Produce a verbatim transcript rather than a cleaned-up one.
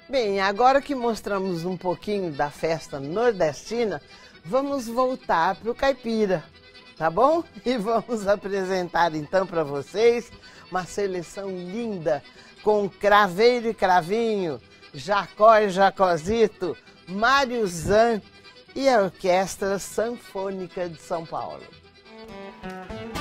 Bem, agora que mostramos um pouquinho da festa nordestina, vamos voltar para o caipira, tá bom? E vamos apresentar então para vocês uma seleção linda com Craveiro e Cravinho, Jacó e Jacozito, Mário Zan e a Orquestra Sanfônica de São Paulo.